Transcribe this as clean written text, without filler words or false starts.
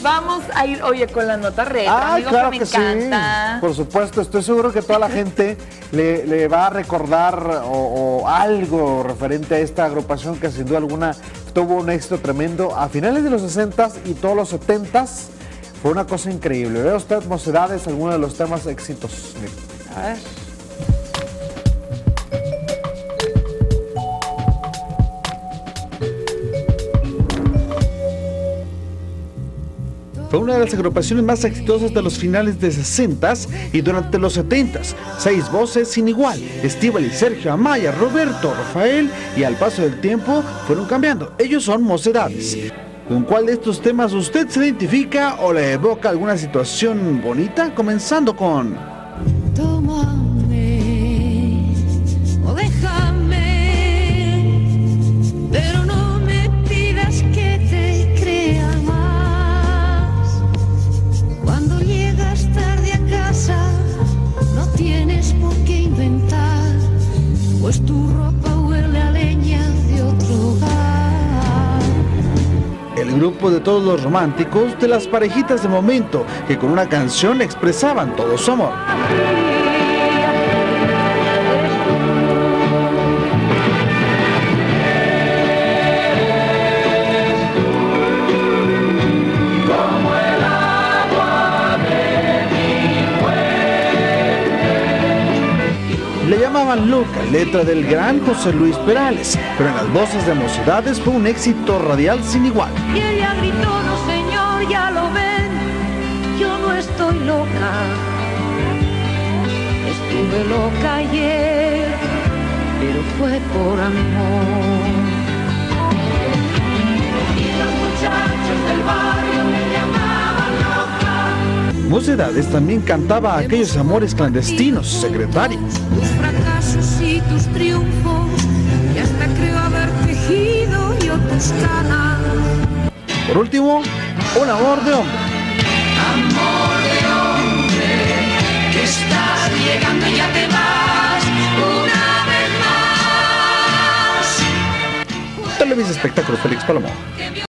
Vamos a ir, oye, con la nota retro, amigo, claro que me que encanta. Sí, por supuesto, estoy seguro que toda la gente le va a recordar o algo referente a esta agrupación que sin duda alguna tuvo un éxito tremendo a finales de los 60s y todos los 70s. Fue una cosa increíble. Vea usted, Mocedades, algunos de los temas éxitos. A ver. Fue una de las agrupaciones más exitosas de los finales de 60s y durante los 70s. 6 voces sin igual: Estíbaliz, Sergio, Amaya, Roberto, Rafael, y al paso del tiempo fueron cambiando. Ellos son Mocedades. ¿Con cuál de estos temas usted se identifica o le evoca alguna situación bonita? Comenzando con... Tómame o déjame, pero no me pidas que te crea más. Cuando llegas tarde a casa no tienes por qué inventar, pues tu ropa huele a leña de otro hogar. El grupo de todos los románticos, de las parejitas de momento, que con una canción expresaban todo su amor. Le llamaban Loca, letra del gran José Luis Perales, pero en las voces de Mocedades fue un éxito radial sin igual. Y ella gritó: no señor, ya lo ven, yo no estoy loca. Estuve loca ayer, pero fue por amor. Y los muchachos del barrio me llamaban loca. Mocedades también cantaba aquellos amores clandestinos, secretarios. Tus fracasos y tus triunfos, y hasta creo haber tejido yo tus canas. Por último, un amor de hombre. Amor de hombre, que estás llegando y ya te vas una vez más. Televisa Espectáculos, Félix Palomo.